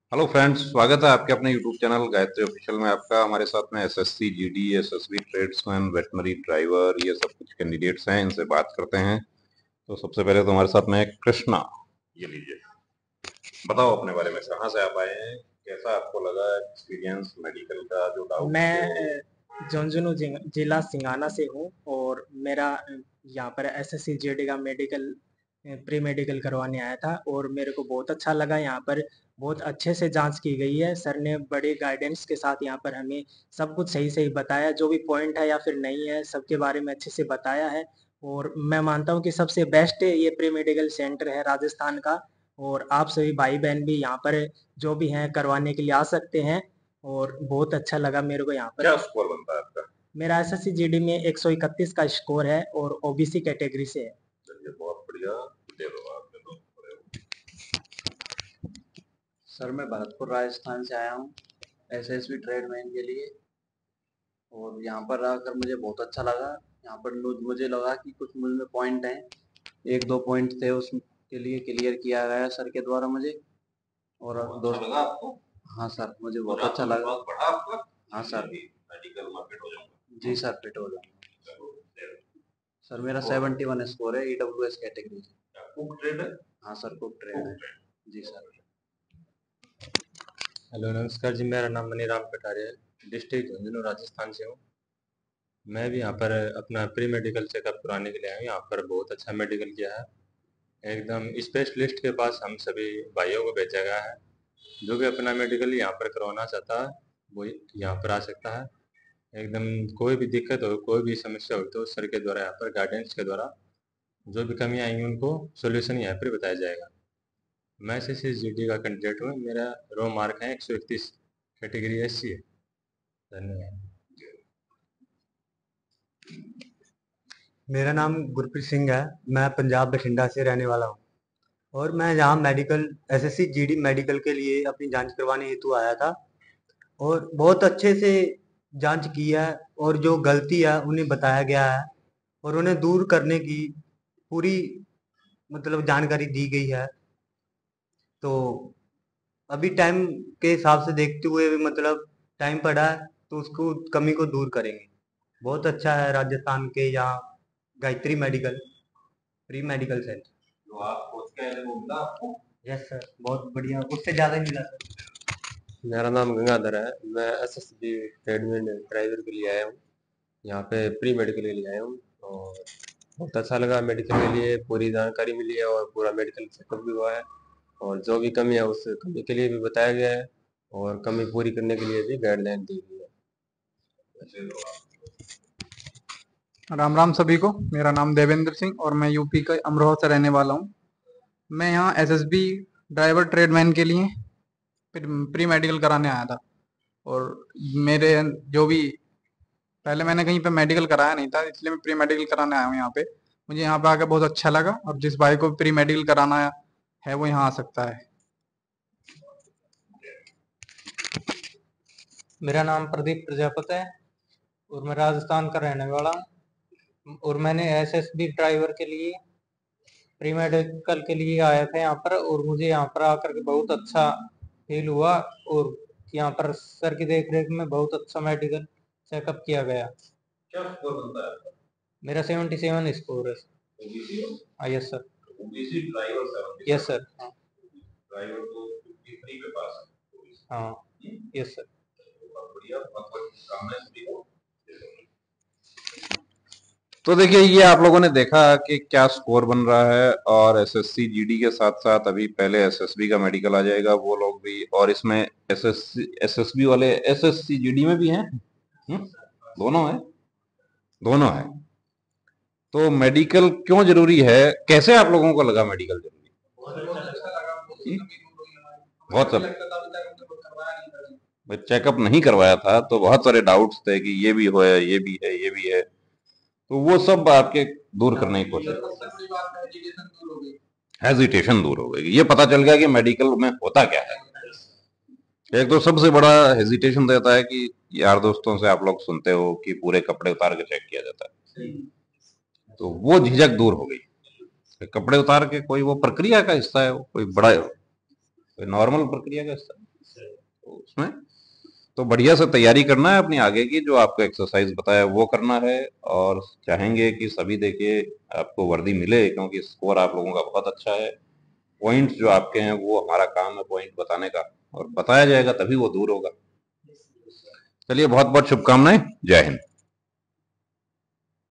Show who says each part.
Speaker 1: Hello friends, स्वागत है आपके अपने यूट्यूब चैनल गायत्री ऑफिशियल में। आपका हमारे साथ में SSC GD, SSB tradesman, veterinary driver, ये सब कुछ कैंडिडेट्स हैं। इनसे बात करते हैं। तो सबसे पहले तो हमारे साथ में है कृष्णा। ये लीजिए, बताओ अपने बारे में, कहाँ से आप आए हैं, कैसा आपको लगा एक्सपीरियंस, मेडिकल का जो डाउट्स थे वो।
Speaker 2: मैं झुंझुनू जिला सिंगाना से हूँ और मेरा यहाँ पर एसएससी जीडी का मेडिकल प्री मेडिकल करवाने आया था और मेरे को बहुत अच्छा लगा। यहाँ पर बहुत अच्छे से जांच की गई है। सर ने बड़े गाइडेंस के साथ यहाँ पर हमें सब कुछ सही सही बताया, जो भी पॉइंट है या फिर नहीं है सबके बारे में अच्छे से बताया है। और मैं मानता हूँ कि सबसे बेस्ट ये प्री मेडिकल सेंटर है राजस्थान का। और आप सभी भाई बहन भी यहाँ पर जो भी हैं करवाने के लिए आ सकते हैं। और बहुत अच्छा लगा मेरे को यहाँ पर।
Speaker 1: क्या स्कोर बनता है आपका?
Speaker 2: मेरा एसएससी जीडी में 131 का स्कोर है और ओबीसी कैटेगरी से है।
Speaker 1: चलिए, बहुत बढ़िया। दे दो आप, दे दो।
Speaker 3: सर मैं भरतपुर राजस्थान से आया हूँ एसएसबी ट्रेडमैन के लिए। और यहाँ पर आकर मुझे बहुत अच्छा लगा। यहाँ पर मुझे लगा कि कुछ मुझ में पॉइंट हैं, एक दो पॉइंट थे उसके लिए क्लियर किया गया सर के द्वारा मुझे। और
Speaker 1: तो अच्छा
Speaker 3: दोस्त
Speaker 1: लगा आपको?
Speaker 3: हाँ सर, मुझे
Speaker 1: और
Speaker 3: बहुत अच्छा लगा।
Speaker 1: आत्मविश्वास बढ़ा आपका?
Speaker 3: हाँ सर।
Speaker 1: मेडिकल में फिट हो जाऊंगा।
Speaker 3: जी सर, फिट हो जाऊंगा।
Speaker 1: चलो, दे दो।
Speaker 3: सर मेरा
Speaker 1: और
Speaker 3: 71 स्कोर है ईडब्ल्यूएस कैटेगरी से।
Speaker 1: क्या कुक ट्रेड है?
Speaker 3: हाँ सर, कुक ट्रेड
Speaker 1: कुक
Speaker 3: है।
Speaker 1: ट्रेड।
Speaker 3: जी सर।
Speaker 4: हेलो नमस्कार जी, मेरा नाम मनीराम कटारिया है। डिस्ट्रिक्ट झुंझुनू राजस्थान से हूँ। मैं भी यहाँ पर अपना प्री मेडिकल चेकअप कराने के लिए आया हूँ। यहाँ पर बहुत अच्छा मेडिकल किया है। एकदम स्पेशलिस्ट के पास हम सभी भाइयों को भेजा गया है। जो भी अपना मेडिकल यहाँ पर करवाना चाहता है वो यहाँ पर आ सकता है। एकदम कोई भी दिक्कत हो, कोई भी समस्या हो तो सर के द्वारा यहाँ पर गाइडेंस के द्वारा जो भी कमियाँ आएंगी उनको सोल्यूशन यहाँ पर बताया जाएगा। मैं एसएससी का कैंडिडेट हूँ। मेरा रो मार्क है 131, कैटेगरी SC है। धन्यवाद।
Speaker 5: मेरा नाम गुरप्रीत सिंह है। मैं पंजाब बठिंडा से रहने वाला हूँ और मैं यहाँ मेडिकल एसएससी जीडी मेडिकल के लिए अपनी जांच करवाने हेतु आया था। और बहुत अच्छे से जांच की है और जो गलती है उन्हें बताया गया है और उन्हें दूर करने की पूरी जानकारी दी गई है। तो अभी टाइम के हिसाब से देखते हुए टाइम पड़ा है तो उसको कमी को दूर करेंगे। बहुत अच्छा है राजस्थान के यहाँ Gayatri medical pre medical centre.
Speaker 1: जो आप सोच के आए थे वो मिला आपको?
Speaker 5: यस सर, बहुत बढ़िया, उससे ज़्यादा ही मिला सर।
Speaker 4: मेरा नाम गंगाधर है। मैं एसएसबी ट्रेडमैन ड्राइवर के लिए आया हूँ। यहाँ पे प्री मेडिकल के लिए आया हूँ और बहुत अच्छा लगा। मेडिकल के लिए पूरी जानकारी मिली है और पूरा मेडिकल चेकअप भी हुआ है। और जो भी कमी है उस कमी के लिए भी बताया गया है और कमी पूरी करने के लिए भी गाइडलाइन दी गई है।
Speaker 1: दे दो आप।
Speaker 6: राम राम सभी को। मेरा नाम देवेंद्र सिंह और मैं यूपी के अमरोहा से रहने वाला हूँ। मैं यहाँ एसएसबी ड्राइवर ट्रेडमैन के लिए प्री मेडिकल कराने आया था। और मेरे जो भी पहले मैंने कहीं पे मेडिकल कराया नहीं था, इसलिए मैं प्री मेडिकल कराने आया हूँ यहाँ पे। मुझे यहाँ पे आकर बहुत अच्छा लगा और जिस भाई को प्री मेडिकल कराना है वो यहाँ आ सकता है।
Speaker 7: मेरा नाम प्रदीप प्रजापति है और मैं राजस्थान का रहने वाला हूँ। और मैंने एसएसबी ड्राइवर के लिए प्री मेडिकल के लिए आया था यहाँ पर और मुझे यहाँ पर आकर के बहुत अच्छा फील हुआ। और यहाँ पर सर की देख रेख में बहुत अच्छा मेडिकल चेकअप किया गया।
Speaker 1: क्या स्कोर बनता है आपका?
Speaker 7: मेरा 77 स्कोर है।
Speaker 1: ओबीसी हो?
Speaker 7: हाँ yes sir.
Speaker 1: OBC driver 77?
Speaker 7: Yes sir. हाँ
Speaker 1: ड्राइवर तो 53 पे पास है OBC।
Speaker 7: हाँ यस सर।
Speaker 1: बहुत बढ़िया, बहुत बहुत शुभकामनाएं सभी को। तो देखिए, ये आप लोगों ने देखा कि क्या स्कोर बन रहा है। और एसएससी जीडी के साथ साथ अभी पहले एसएसबी का मेडिकल आ जाएगा, वो लोग भी। और इसमें एसएसबी वाले एसएससी जीडी में भी हैं। दोनों है, दोनों है। तो मेडिकल क्यों जरूरी है, कैसे आप लोगों को लगा मेडिकल जरूरी? बहुत सब चेकअप नहीं करवाया था तो बहुत सारे डाउट्स थे कि ये भी हो है, ये भी है, ये भी है। तो वो सब आपके दूर करने की कोशिश, हेजिटेशन दूर हो गई। ये पता चल गया कि मेडिकल में होता क्या है। एक तो सबसे बड़ा हेजिटेशन रहता है कि यार दोस्तों से आप लोग सुनते हो कि पूरे कपड़े उतार के चेक किया जाता है, तो वो झिझक दूर हो गई। कपड़े उतार के कोई वो प्रक्रिया का हिस्सा है, वो कोई बड़ा कोई नॉर्मल प्रक्रिया का हिस्सा है। तो उसमें तो बढ़िया से तैयारी करना है अपनी आगे की, जो आपको एक्सरसाइज बताया वो करना है, और चाहेंगे कि सभी देखिए आपको वर्दी मिले, क्योंकि स्कोर आप लोगों का बहुत अच्छा है। पॉइंट्स जो आपके हैं वो हमारा काम है पॉइंट बताने का, और बताया जाएगा तभी वो दूर होगा। चलिए, बहुत बहुत शुभकामनाएं। जय हिंद।